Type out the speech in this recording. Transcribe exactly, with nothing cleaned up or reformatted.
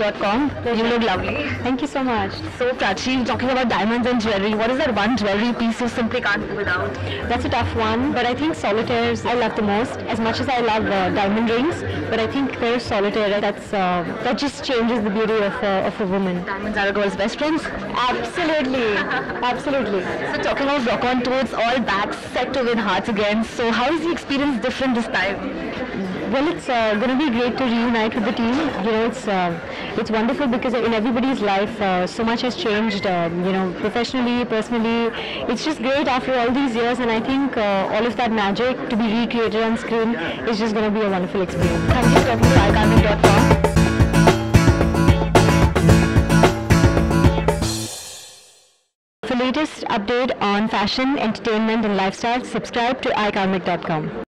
dot com. You look lovely. Thank you so much. So Prachi, talking about diamonds and jewelry, what is that one jewelry piece you simply can't do without? That's a tough one, but I think solitaires I love the most. As much as I love uh, diamond rings, but I think pair of solitaire, that's uh, that just changes the beauty of uh, of a woman. Diamonds are a girl's best friends. Absolutely, absolutely. So talking of rock on tour, it's all back, set to win hearts again. So how is the experience different this time? Well, it's uh, going to be great to reunite with the team. You know, it's uh, it's wonderful because in everybody's life, uh, so much has changed. Uh, you know, professionally, personally, it's just great after all these years. And I think uh, all of that magic to be recreated on screen is just going to be a wonderful experience. Thank you for talking to Ikarmik dot com. For latest update on fashion, entertainment, and lifestyle, subscribe to ikarmik dot com.